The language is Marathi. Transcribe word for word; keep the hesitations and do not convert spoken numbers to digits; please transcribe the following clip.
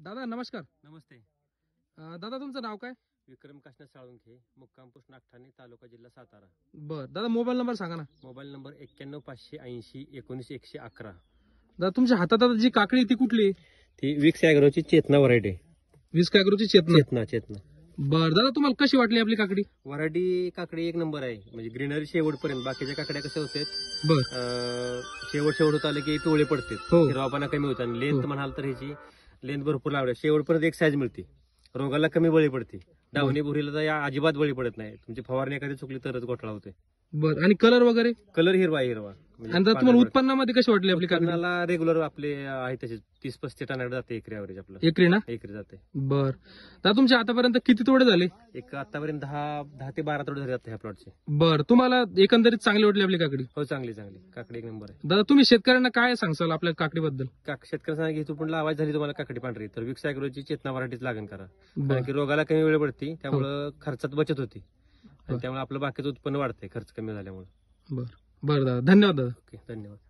दादा नमस्कार. नमस्ते. अं, दादा तुमचं नाव काय? विक्रम काशनाथ साळुंखे, मुक्काम पोस्ट नागठाणे, तालुका जिल्हा सातारा. बर दादा मोबाईल नंबर सांगा ना. मोबाईल नंबर एक्क्याण्णव पाचशे ऐंशी एकोणीस एकशे अकरा. दादा तुमच्या हातात आता जी काकडी आहे ती कुठली आहे? ती विक्स ॲग्रोची चेतना व्हरायटी. वीस काकरूची चेतना. चेतना चेतना बर दादा तुम्हाला कशी वाटली आपली काकडी? व्हरायटी काकडी एक नंबर आहे. म्हणजे ग्रीनरी शेवटपर्यंत. बाकीच्या काकड्या कशा होतात, बर अं, शेवट शेवट होत आले की पिवळे पडतात, हो. हिरवापणा कमी होता. आणि लेंथ हो. म्हणाल तर ह्याची लेंथ भरपूर लावल्या, शेवटपर्यंत एक साईज मिळते. रोगाला कमी बळी पडते. डावणी बुरीला तर या अजिबात बळी पडत नाही. तुमची फवारणी एखादी चुकली तरच घोटाळा होते. बर आणि कलर वगैरे? कलर हिरवा आहे, हिरवा. म्हणजे आणि दादा तुम्हाला उत्पन्नामध्ये कशी वाटली आपली काकडी? उत्पन्नाला रेग्युलर आपले आहे तसे तीस पस्तीस टनाकडे जाते एकरी ॲव्हरेज आपलं. एकरी ना? एकरी जाते. बर दादा तुमचे आतापर्यंत किती तोडे झाले? एक आतापर्यंत दहा दहा ते बारा तोडे झाले जाते ह्या प्लॉटचे. बर तुम्हाला एकंदरीत चांगली वाटली आपली काकडी? हो, चांगली चांगली काकडी एक नंबर आहे. दादा तुम्ही शेतकऱ्यांना काय सांगसाल आपल्या काकडीबद्दल? काक शेतकऱ्यांना की तू पण लावायची झाली तुम्हाला काकडी पांढरी तर विक्स ॲग्रोची चेतना व्हरायटीच लागण करा. बर कारण की रोगाला कमी वेळ पडते, त्यामुळं खर्चात बचत होती आणि त्यामुळे आपलं बाकीचं उत्पन्न वाढतंय खर्च कमी झाल्यामुळे. बर बर दादा धन्यवाद दादा. ओके, धन्यवाद.